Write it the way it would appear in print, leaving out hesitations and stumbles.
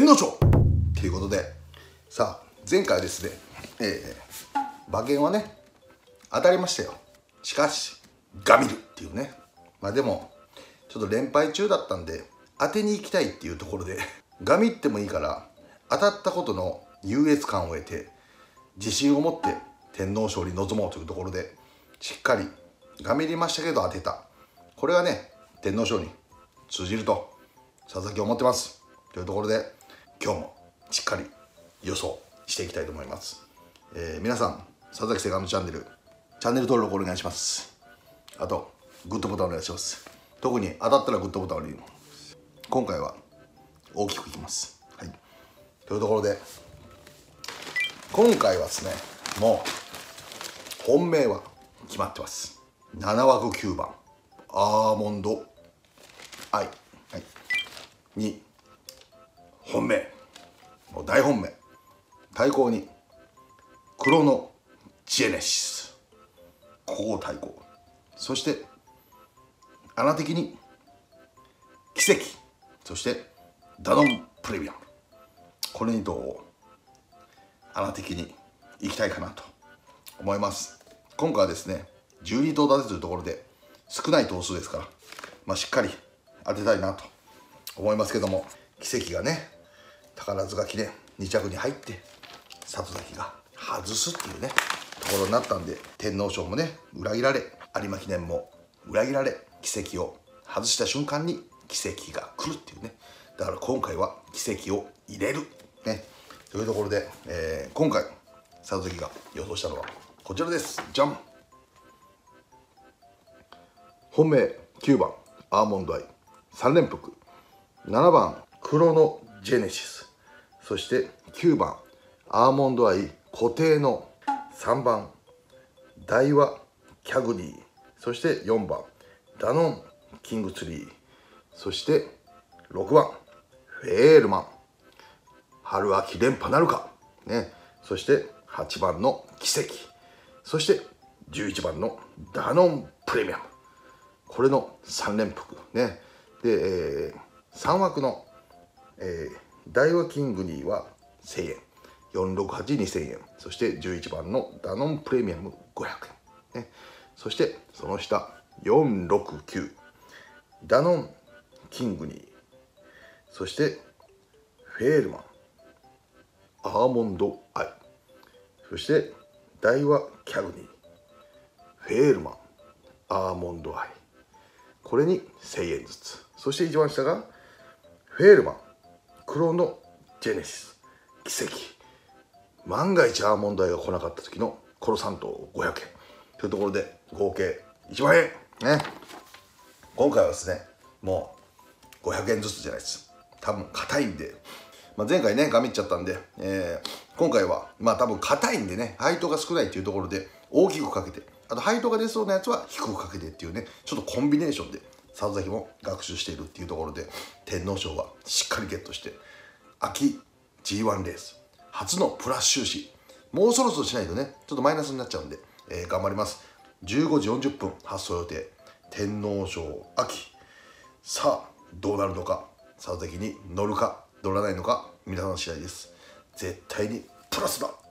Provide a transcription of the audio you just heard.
皇賞ということで、さあ前回はですね、馬券はね当たりましたよ。しかしガミるっていうね。でもちょっと連敗中だったんで当てに行きたいっていうところでガミってもいいから当たったことの優越感を得て自信を持って天皇賞に臨もうというところでしっかりガミりましたけど当てた。これがね天皇賞に通じると佐々木は思ってますというところで、今日もしっかり予想していきたいと思います。皆さん佐々木セカンドチャンネル登録お願いします。あとグッドボタンお願いします。特に当たったらグッドボタンを入れる。今回は大きくいきます。はい、というところで今回はですね、もう本命は決まってます。7枠9番アーモンドアイ、はい、に本命、もう大本命、対抗にクロノジェネシス、ここを対抗。そして穴的に奇跡、そしてダノンプレミアム、これにと穴的にいきたいかなと思います。今回はですね12頭立てというところで少ない頭数ですから、しっかり当てたいなと思いますけども、奇跡がね宝塚記念2着に入って里崎が外すっていうねところになったんで、天皇賞もね裏切られ、有馬記念も裏切られ、奇跡を外した瞬間に奇跡が来るっていうね。だから今回は奇跡を入れるねというところで、今回里崎が予想したのはこちらです。じゃん。本命9番アーモンドアイ3連複、7番クロノジェネシス、そして9番アーモンドアイ固定の3番ダイワキャグニー、そして4番ダノンキングツリー、そして6番フェールマン、春秋連覇なるかね、そして8番の奇跡、そして11番のダノンプレミアム、これの3連複ね。で、3枠の、ダイワキングニーは1000円、4682000円、そして11番のダノンプレミアム500円、ね、そしてその下469ダノンキングニー、そしてフェールマンアーモンドアイ、そしてダイワキャグニーフェールマンアーモンドアイ、これに1000円ずつ。そして一番下がフェールマンクロノジェネシス奇跡、万が一アーモンドアイが来なかった時のこの3頭500円というところで合計1万円ね。今回はですねもう500円ずつじゃないです。多分硬いんで、前回ねガミっちゃったんで、今回は多分硬いんでね、配当が少ないっていうところで大きくかけて、あと配当が出そうなやつは低くかけてっていうね、ちょっとコンビネーションで里崎も学習しているっていうところで、天皇賞はしっかりゲットして秋 G1 レース初のプラス収支、もうそろそろしないとねちょっとマイナスになっちゃうんで、頑張ります。15時40分発送予定、天皇賞秋、さあどうなるのか、里崎に乗るか乗らないのか皆さんの次第です。絶対にプラスだ。